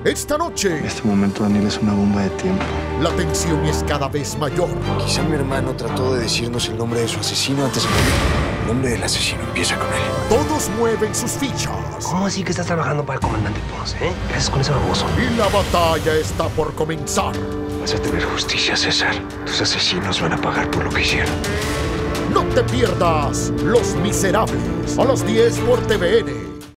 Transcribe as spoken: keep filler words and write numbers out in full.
esta noche. En este momento Daniel es una bomba de tiempo. La tensión es cada vez mayor. Quizá mi hermano trató de decirnos el nombre de su asesino antes de morir. El nombre del asesino empieza con él. Todos mueven sus fichas. ¿Cómo así que estás trabajando para el comandante Ponce, eh? ¿Qué haces con ese baboso? Y la batalla está por comenzar. Vas a tener justicia, César. Tus asesinos van a pagar por lo que hicieron. No te pierdas Los Miserables a las diez por T V N.